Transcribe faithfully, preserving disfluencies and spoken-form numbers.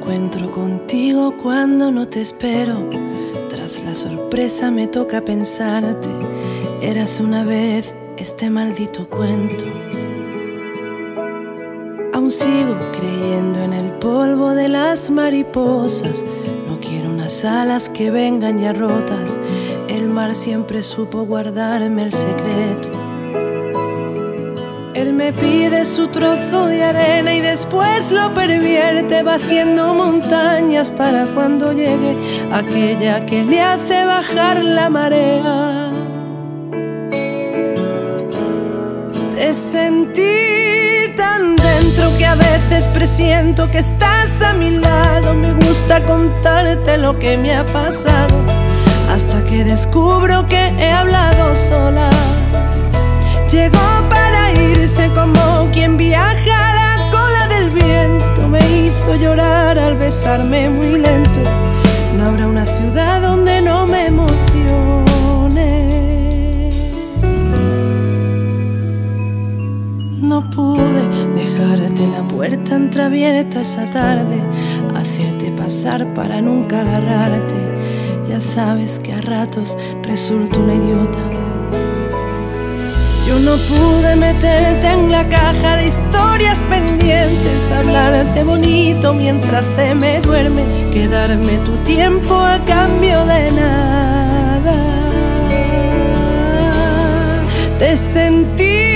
encuentro contigo cuando no te espero. Tras la sorpresa me toca pensarte. Eras una vez este maldito cuento. Aún sigo creyendo en el polvo de las mariposas. No quiero unas alas que vengan ya rotas. El mar siempre supo guardarme el secreto. Él me pide su trozo de arena y después lo pervierte, va haciendo montañas para cuando llegue aquella que le hace bajar la marea. Te sentí tan dentro que a veces presiento que estás a mi lado. Me gusta contarte lo que me ha pasado, hasta que descubro que he hablado sola. Llegó para irse como quien viaja a la cola del viento. Me hizo llorar al besarme muy lento. No habrá una ciudad donde no me emocione. No pude dejarte la puerta entreabierta esa tarde, hacerte pasar para nunca agarrarte. Ya sabes que a ratos resulto una idiota. Yo no pude meterte en la caja de historias pendientes, hablarte bonito mientras te me duermes, quedarme tu tiempo a cambio de nada. Te sentí